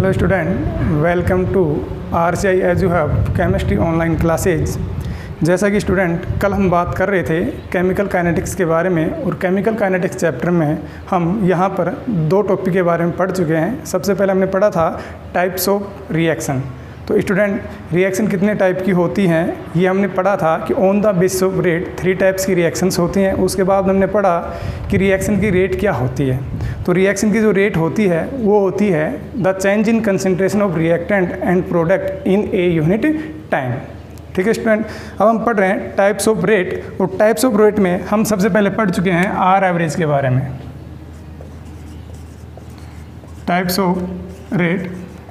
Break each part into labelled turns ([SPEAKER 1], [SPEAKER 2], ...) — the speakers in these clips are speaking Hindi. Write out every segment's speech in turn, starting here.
[SPEAKER 1] Hello student, welcome to RCI as you have chemistry online classes. जैसा कि स्टूडेंट कल हम बात कर रहे थे केमिकल काइनेटिक्स के बारे में, और केमिकल काइनेटिक्स चैप्टर में हम यहाँ पर दो टॉपिक के बारे में पढ़ चुके हैं। सबसे पहले हमने पढ़ा था टाइप्स ऑफ रिएक्शन। तो स्टूडेंट, रिएक्शन कितने टाइप की होती हैं ये हमने पढ़ा था कि on the basis of rate 3 types की रिएक्शंस होती हैं। उसके बाद हमने पढ़ा कि रिएक्शन की रेट क्या होती है। तो रिएक्शन की जो रेट होती है वो होती है the change in concentration of reactant and product in a unit time. ठीक है स्टूडेंट, अब हम पढ़ रहे हैं टाइप्स ऑफ रेट। और टाइप्स ऑफ रेट में हम सबसे पहले पढ़ चुके हैं आर एवरेज के बारे में। Types of rate,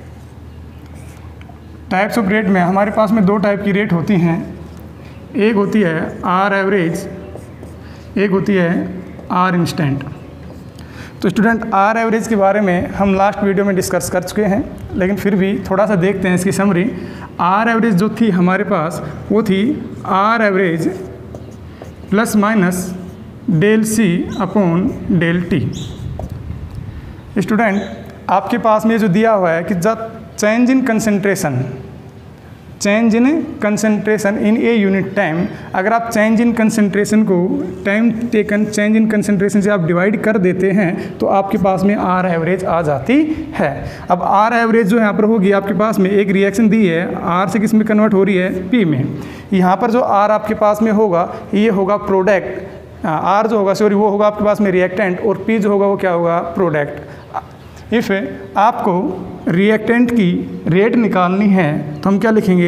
[SPEAKER 1] types of rate में हमारे पास में दो टाइप की रेट होती हैं। एक होती है आर एवरेज, एक होती है आर इंस्टेंट। तो स्टूडेंट, आर एवरेज के बारे में हम लास्ट वीडियो में डिस्कस कर चुके हैं, लेकिन फिर भी थोड़ा सा देखते हैं इसकी समरी। आर एवरेज जो थी हमारे पास वो थी R average plus minus del C upon del T. Student, आपके पास में जो दिया हुआ है कि the change in concentration, change in concentration in a unit time. अगर आप चेंज इन कंसंट्रेशन को time taken change in concentration से आप डिवाइड कर देते हैं तो आपके पास में आर एवरेज आ जाती है। अब आर एवरेज जो यहाँ पर होगी, आपके पास में एक रिएक्शन दी है, आर से किस में कन्वर्ट हो रही है, पी में। यहाँ पर जो आर आपके पास में होगा ये होगा प्रोडक्ट, आर जो होगा सॉरी वो होगा आपके पास में रिएक्टेंट, और पी जो होगा वो क्या होगा, प्रोडक्ट। इफ़ आपको रिएक्टेंट की रेट निकालनी है तो हम क्या लिखेंगे,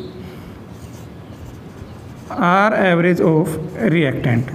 [SPEAKER 1] आर एवरेज ऑफ रिएक्टेंट।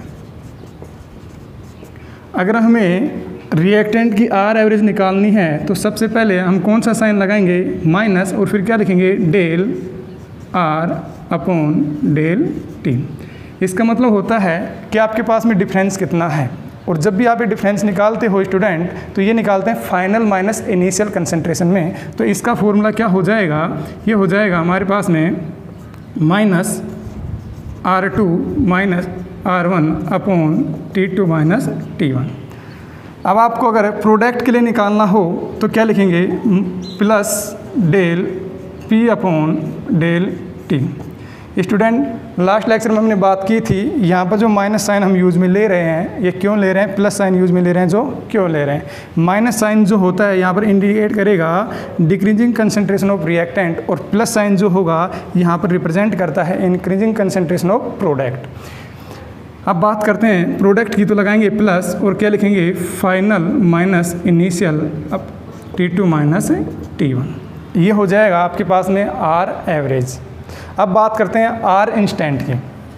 [SPEAKER 1] अगर हमें रिएक्टेंट की आर एवरेज निकालनी है तो सबसे पहले हम कौन सा साइन लगाएंगे, माइनस, और फिर क्या लिखेंगे, del R upon del T. इसका मतलब होता है कि आपके पास में डिफरेंस कितना है। और जब भी आप ये डिफरेंस निकालते हो स्टूडेंट तो ये निकालते हैं फाइनल माइनस इनिशियल कंसंट्रेशन में। तो इसका फॉर्मूला क्या हो जाएगा, ये हो जाएगा हमारे पास में minus R2 minus R1 upon T2 minus T1। अब आपको अगर प्रोडक्ट के लिए निकालना हो तो क्या लिखेंगे, plus del P upon del T। Student, last lecture में हमने बात की थी, यहाँ पर जो माइनस साइन हम यूज़ में ले रहे हैं ये क्यों ले रहे हैं, प्लस साइन यूज़ में ले रहे हैं जो क्यों ले रहे हैं। माइनस साइन जो होता है यहाँ पर इंडिकेट करेगा डिक्रीजिंग कंसंट्रेशन ऑफ रिएक्टेंट, और प्लस साइन जो होगा यहाँ पर रिप्रेजेंट करता है इंक्रीजिंग कंसंट्रेशन ऑफ प्रोडक्ट। अब बात करते हैं प्रोडक्ट की, तो लगाएंगे प्लस और क्या लिखेंगे, फाइनल माइनस इनिशियल अब T2 माइनस T1। ये हो जाएगा आपके पास में आर एवरेज। अब बात करते हैं आर इंस्टेंट की।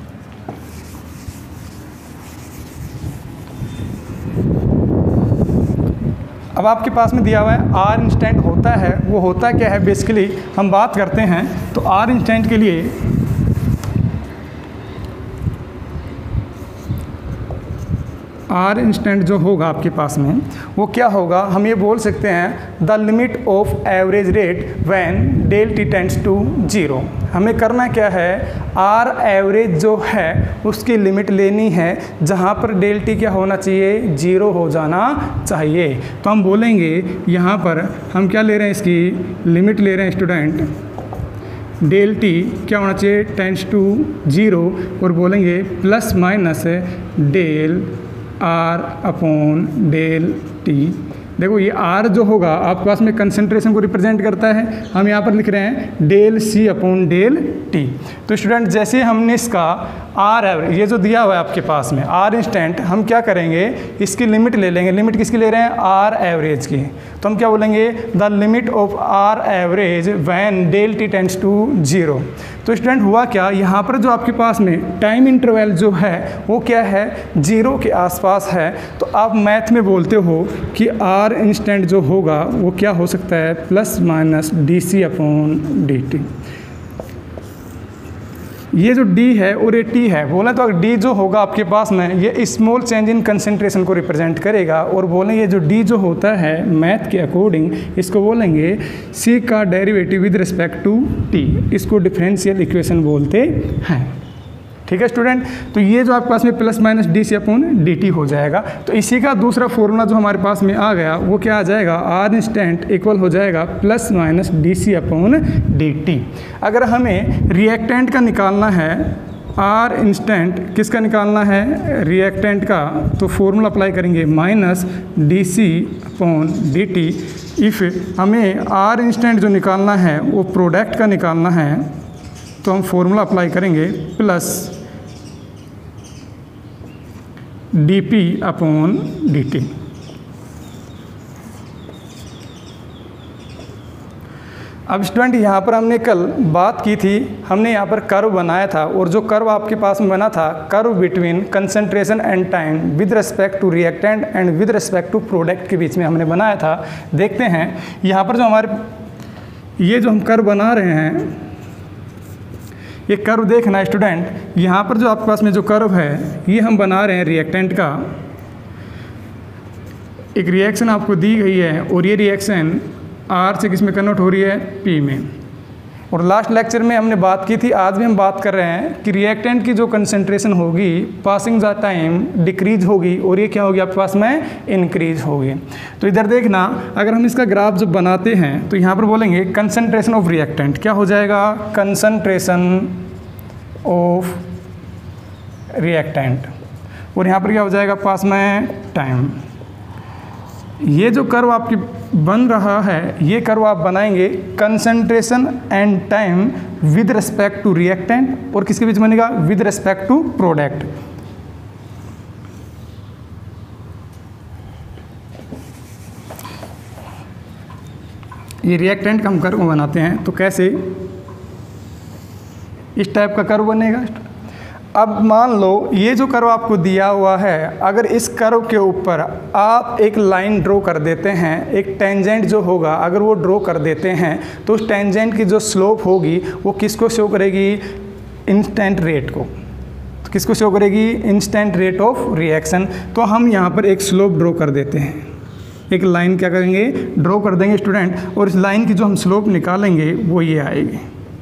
[SPEAKER 1] अब आपके पास में दिया हुआ है आर इंस्टेंट होता है, वो होता क्या है बेसिकली हम बात करते हैं। तो आर इंस्टेंट के लिए आर इंस्टेंट जो होगा आपके पास में वो क्या होगा, हम ये बोल सकते हैं the limit of average rate when del T tends to 0। हमें करना क्या है, आर एवरेज जो है उसकी लिमिट लेनी है जहाँ पर डेल टी क्या होना चाहिए, 0 हो जाना चाहिए। तो हम बोलेंगे यहाँ पर हम क्या ले रहे हैं, इसकी लिमिट ले रहे हैं स्टूडेंट, डेल टी क्या होना चाहिए, टेंड्स टू 0, और बोलेंगे plus minus del R upon del T. देखो ये आर जो होगा आपके पास में कंसंट्रेशन को रिप्रेजेंट करता है, हम यहाँ पर लिख रहे हैं del C upon del T. तो स्टूडेंट, जैसे हमने इसका आर एवरेज ये जो दिया हुआ है आपके पास में आर इंस्टेंट, हम क्या करेंगे, इसकी लिमिट ले लेंगे। लिमिट किसकी ले रहे हैं, आर एवरेज की। तो हम क्या बोलेंगे, the limit of R average when del T tends to 0। तो स्टूडेंट हुआ क्या, यहाँ पर जो आपके पास में टाइम इंटरवल जो है वो क्या है, 0 के आसपास है। तो आप मैथ में बोलते हो कि आर इंस्टेंट जो होगा वो क्या हो सकता है, plus minus D C upon D T. ये जो D है और ये T है, बोले तो D जो होगा आपके पास में ये स्मॉल चेंज इन कंसंट्रेशन को रिप्रेजेंट करेगा, और बोलेंगे ये जो D जो होता है मैथ के अकॉर्डिंग इसको बोलेंगे C का derivative with respect to T। इसको डिफरेंशियल इक्वेशन बोलते हैं। ठीक है स्टूडेंट। तो ये जो आपके पास में plus minus D C upon D T हो जाएगा। तो इसी का दूसरा फॉर्मूला जो हमारे पास में आ गया वो क्या आ जाएगा, आर इंस्टेंट इक्वल हो जाएगा plus minus D C upon D T. अगर हमें रिएक्टेंट का निकालना है, आर इंस्टेंट किसका निकालना है, रिएक्टेंट का, तो फॉर्मूला अप्लाई करेंगे minus D C upon D T. If हमें आर इंस्टेंट जो निकालना है वो प्रोडक्ट का निकालना है तो हम फॉर्मूला अप्लाई करेंगे plus D P upon D T. अब स्टूडेंट यहाँ पर हमने कल बात की थी, हमने यहाँ पर कर्व बनाया था और जो कर्व आपके पास में बना था, curve between concentration and time with respect to reactant and with respect to product के बीच में हमने बनाया था। देखते हैं यहाँ पर जो हमारे ये जो हम कर्व बना रहे हैं, ये कर्व देखना है स्टूडेंट, यहाँ पर जो आपके पास में जो कर्व है ये हम बना रहे हैं रिएक्टेंट का। एक रिएक्शन आपको दी गई है और ये रिएक्शन आर से किस में कन्वर्ट हो रही है, पी में। और लास्ट लेक्चर में हमने बात की थी, आज भी हम बात कर रहे हैं कि रिएक्टेंट की जो कंसंट्रेशन होगी पासिंग द टाइम डिक्रीज होगी और ये क्या होगी आपके पास में, इंक्रीज होगी। तो इधर देखना, अगर हम इसका ग्राफ जब बनाते हैं तो यहाँ पर बोलेंगे कंसंट्रेशन ऑफ रिएक्टेंट क्या हो जाएगा, कंसंट्रेशन ऑफ रिएक्टेंट, और यहाँ पर क्या हो जाएगा पास में टाइम। ये जो कर्व आपकी बन रहा है ये कर्व आप बनाएंगे concentration and time with respect to reactant, और किसके बीच बनेगा, विद रिस्पेक्ट टू प्रोडक्ट। ये रिएक्टेंट का हम कर्व बनाते हैं तो कैसे, इस टाइप का कर्व बनेगा। अब मान लो ये जो कर्व आपको दिया हुआ है, अगर इस कर्व के ऊपर आप एक लाइन ड्रॉ कर देते हैं, एक टेंजेंट जो होगा अगर वो ड्रॉ कर देते हैं तो उस टेंजेंट की जो स्लोप होगी वो किसको शो करेगी, इंस्टेंट रेट को। तो किसको शो करेगी, इंस्टेंट रेट ऑफ रिएक्शन। तो हम यहाँ पर एक स्लोप ड्रॉ कर देते हैं, एक लाइन क्या करेंगे, ड्रॉ कर देंगे स्टूडेंट, और इस लाइन की जो हम स्लोप निकालेंगे वो ये आएगी।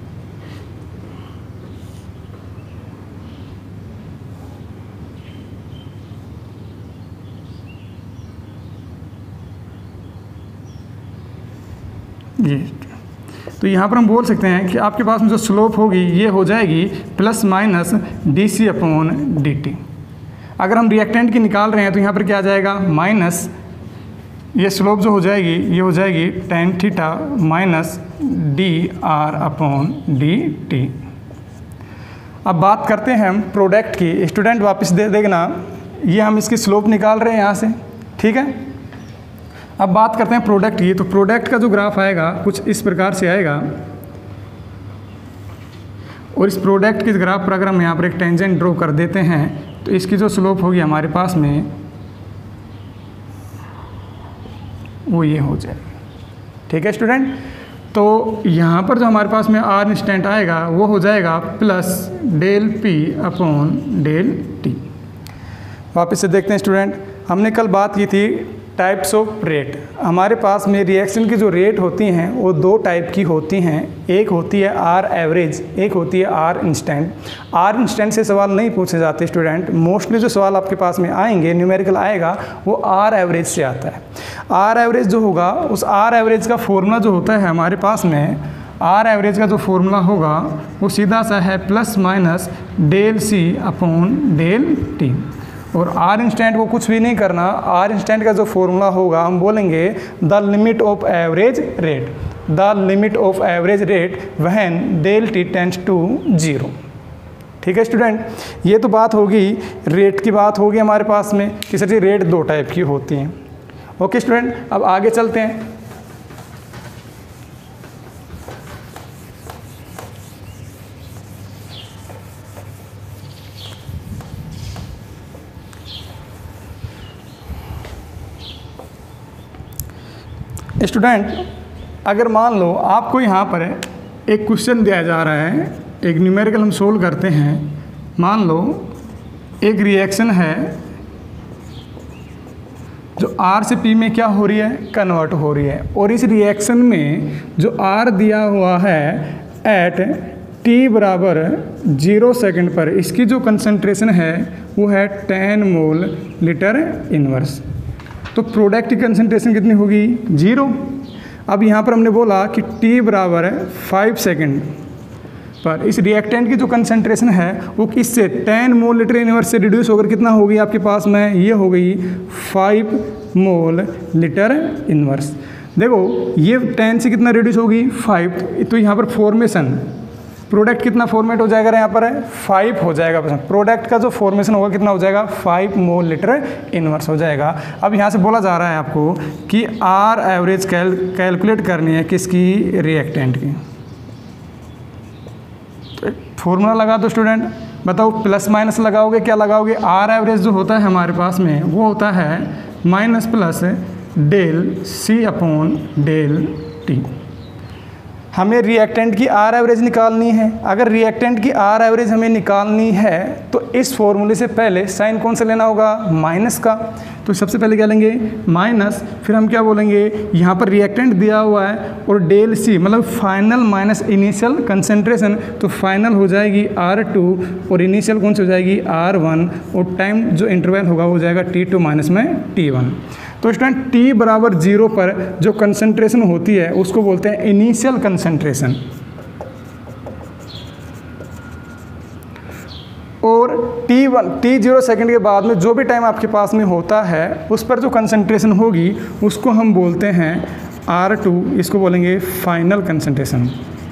[SPEAKER 1] ये तो यहाँ पर हम बोल सकते हैं कि आपके पास में जो स्लोप होगी ये हो जाएगी plus minus D C upon D T. अगर हम रिएक्टेंट की निकाल रहे हैं तो यहाँ पर क्या आ जाएगा, माइनस ये स्लोप जो हो जाएगी ये हो जाएगी tan theta minus D R upon D T. अब बात करते हैं हम प्रोडक्ट की। स्टूडेंट वापस दे देखना, ये हम इसकी स्लोप निकाल रहे हैं यहाँ से, ठीक है। अब बात करते हैं प्रोडक्ट की। तो प्रोडक्ट का जो ग्राफ आएगा कुछ इस प्रकार से आएगा, और इस प्रोडक्ट के ग्राफ पर अगर हम यहाँ पर एक टेंजेंट ड्रॉ कर देते हैं तो इसकी जो स्लोप होगी हमारे पास में वो ये हो जाएगी, ठीक है स्टूडेंट। तो यहाँ पर जो हमारे पास में आर इंस्टेंट आएगा वो हो जाएगा plus del P upon del T. वापस से देखते हैं स्टूडेंट, हमने कल बात की थी टाइप्स ऑफ रेट। हमारे पास में रिएक्शन की जो रेट होती हैं वो दो टाइप की होती हैं, एक होती है आर एवरेज, एक होती है आर इंस्टेंट। आर इंस्टेंट से सवाल नहीं पूछे जाते स्टूडेंट, मोस्टली जो सवाल आपके पास में आएंगे न्यूमेरिकल आएगा वो आर एवरेज से आता है। आर एवरेज जो होगा उस आर एवरेज का फॉर्मूला जो होता है हमारे पास में, आर एवरेज का जो फॉर्मूला होगा वो सीधा सा है plus minus del C upon del T. और आर इंस्टेंट को कुछ भी नहीं करना, आर इंस्टेंट का जो फॉर्मूला होगा हम बोलेंगे the limit of average rate, the limit of average rate when del T tends to 0। ठीक है स्टूडेंट, ये तो बात होगी रेट की, बात होगी हमारे पास में कि सर जी रेट दो टाइप की होती हैं। ओके स्टूडेंट, अब आगे चलते हैं। स्टूडेंट अगर मान लो आपको यहाँ पर एक क्वेश्चन दिया जा रहा है, एक न्यूमेरिकल हम सोल्व करते हैं। मान लो एक रिएक्शन है जो R से P में क्या हो रही है, कन्वर्ट हो रही है, और इस रिएक्शन में जो R दिया हुआ है एट t बराबर 0 सेकंड पर इसकी जो कंसंट्रेशन है वो है 10 मोल लीटर इनवर्स। तो प्रोडक्ट की कंसंट्रेशन कितनी होगी 0। अब यहाँ पर हमने बोला कि t बराबर 5 सेकंड पर इस रिएक्टेंट की जो कंसंट्रेशन है वो किससे 10 मोल लीटर इनवर्स से रिड्यूस होकर कितना होगी आपके पास में, ये हो गई 5 मोल लीटर इनवर्स। देखो ये 10 से कितना रिड्यूस होगी 5, तो यहाँ पर फॉर्मेशन प्रोडक्ट कितना फॉर्मेट हो जाएगा यहाँ पर 5 हो जाएगा। प्रोडक्ट का जो फॉर्मेशन होगा कितना हो जाएगा 5 मोल लीटर इनवर्स हो जाएगा। अब यहाँ से बोला जा रहा है आपको कि आर एवरेज कैलकुलेट करनी है किसकी, रिएक्टेंट की। तो फॉर्मूला लगा दो स्टूडेंट, बताओ प्लस माइनस लगाओगे क्या लगाओगे, आर एवरेज जो होता है हमारे पास में वो होता है minus plus del C upon del T. हमें रिएक्टेंट की आर एवरेज निकालनी है। अगर रिएक्टेंट की आर एवरेज हमें निकालनी है तो इस फॉर्मूले से पहले साइन कौन सा लेना होगा, माइनस का। तो सबसे पहले क्या लेंगे माइनस, फिर हम क्या बोलेंगे यहाँ पर रिएक्टेंट दिया हुआ है और डेल सी मतलब फाइनल माइनस इनिशियल कंसंट्रेशन, तो फाइनल हो जाएगी R2 और इनिशियल कौन सी हो जाएगी R1 और टाइम जो इंटरवल होगा वो हो जाएगा T2 माइनस में T1। तो स्टूडेंट t बराबर 0 पर जो कंसंट्रेशन होती है उसको बोलते हैं इनिशियल कंसंट्रेशन, और t0 सेकंड के बाद में जो भी टाइम आपके पास में होता है उस पर जो कंसंट्रेशन होगी उसको हम बोलते हैं R2, इसको बोलेंगे फाइनल कंसंट्रेशन।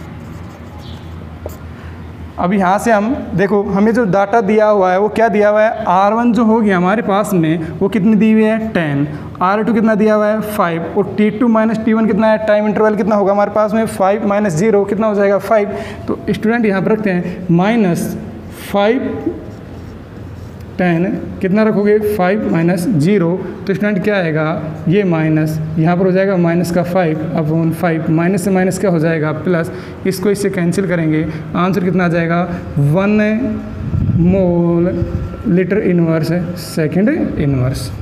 [SPEAKER 1] अब यहाँ से हम देखो हमें जो डाटा दिया हुआ है वो क्या दिया हुआ है, R1 जो होगी हमारे पास में वो कितनी दी हुई है 10, R2 कितना दिया हुआ है 5 और T2 माइनस T1 कितना है, टाइम इंटरवल कितना होगा हमारे पास में 5 माइनस 0 कितना हो जाएगा 5। तो स्टूडेंट यहाँ पर रखते हैं माइनस 5 10 कितना रखोगे 5 माइनस 0, तो स्टूडेंट क्या आएगा ये माइनस, यहाँ पर हो जाएगा माइनस का 5 अपॉन 5, माइनस से माइनस क्या हो जाएगा प्लस, इसको इससे कैंसिल करेंगे आंसर कितना आ जाएगा 1 mole litre inverse second inverse.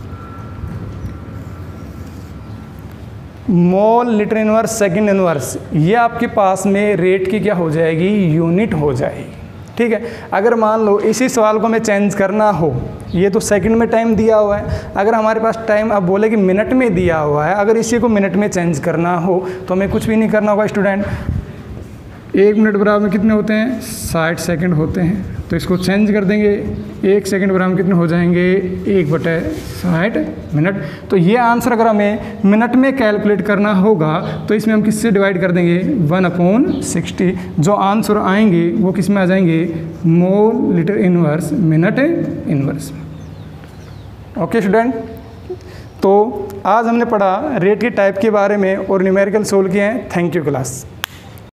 [SPEAKER 1] Mole litre inverse second inverse ये आपके पास में रेट की क्या हो जाएगी, यूनिट हो जाएगी। ठीक है, अगर मान लो इसी सवाल को हमें चेंज करना हो, ये तो सेकंड में टाइम दिया हुआ है, अगर हमारे पास टाइम अब बोले कि मिनट में दिया हुआ है, अगर इसी को मिनट में चेंज करना हो तो हमें कुछ भी नहीं करना होगा स्टूडेंट। 1 मिनट बराबर में कितने होते हैं 60 सेकंड होते हैं, तो इसको चेंज कर देंगे 1 सेकंड बराबर कितने हो जाएंगे 1/60 मिनट। तो ये आंसर अगर हमें मिनट में कैलकुलेट करना होगा तो इसमें हम किससे डिवाइड कर देंगे 1/60, जो आंसर आएंगे वो किस में आ जाएंगे mole litre inverse minute inverse. Okay student, तो आज हमने पढ़ा रेट के टाइप के बारे में और न्यूमेरिकल सोल्व किए हैं। Thank you class.